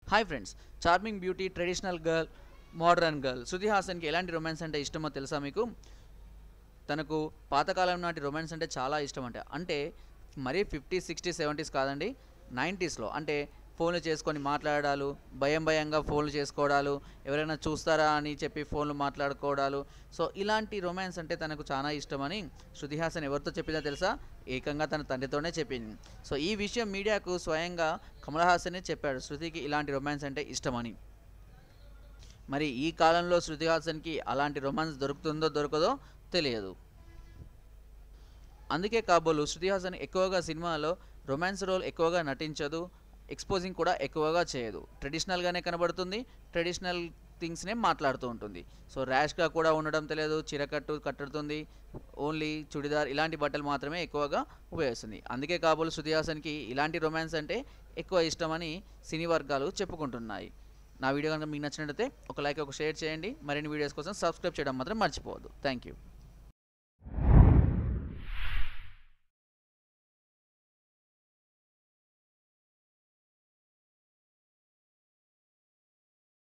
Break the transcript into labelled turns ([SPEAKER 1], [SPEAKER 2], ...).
[SPEAKER 1] Hi friends, charming beauty, traditional girl, modern girl Shruti హాసన్కి ఎలాంటి romance అంటే ఇష్టమో తెలుసా మీకు? తనకు పాతకాలం నాటి రొమాన్స్ అంటే చాలా ఇష్టం అంటే మరీ 50s 60s 70s కాదండి, 90sలో అంటే ఫోన్లు చేసుకొని మాట్లాడాలు, భయంగా ఫోన్లు చేసుకోవడాలు, ఎవరైనా చూస్తారా అని చెప్పి ఫోన్లు మాట్లాడుకోవడాలు. సో ఇలాంటి రొమాన్స్ అంటే తనకు చాలా ఇష్టమని శృతి హాసన్ ఎవరితో చెప్పిందో తెలుసా? ఏకంగా తన తండ్రితోనే చెప్పింది. సో ఈ విషయం మీడియాకు స్వయంగా కమల్ హాసనే చెప్పాడు, శృతికి ఇలాంటి రొమాన్స్ అంటే ఇష్టమని. మరి ఈ కాలంలో శృతి హాసన్కి అలాంటి రొమాన్స్ దొరుకుతుందో దొరకదో తెలియదు. అందుకే కాబోలు శృతి హాసన్ ఎక్కువగా సినిమాలో రొమాన్స్ రోల్ ఎక్కువగా నటించదు, ఎక్స్పోజింగ్ కూడా ఎక్కువగా చేయదు. ట్రెడిషనల్గానే కనబడుతుంది, ట్రెడిషనల్ థింగ్స్నే మాట్లాడుతూ ఉంటుంది. సో ర్యాష్గా కూడా ఉండడం తెలియదు, కట్టుతుంది, ఓన్లీ చుడిదార్ ఇలాంటి బట్టలు మాత్రమే ఎక్కువగా ఉపయోగిస్తుంది. అందుకే కాబోలు శృతి హాసన్కి ఇలాంటి రొమాన్స్ అంటే ఎక్కువ ఇష్టమని సినీ వర్గాలు చెప్పుకుంటున్నాయి. నా వీడియో కనుక మీకు నచ్చినట్లయితే ఒక లైక్, ఒక షేర్ చేయండి. మరిన్ని వీడియోస్ కోసం సబ్స్క్రైబ్ చేయడం మాత్రం మర్చిపోవద్దు. Thank you.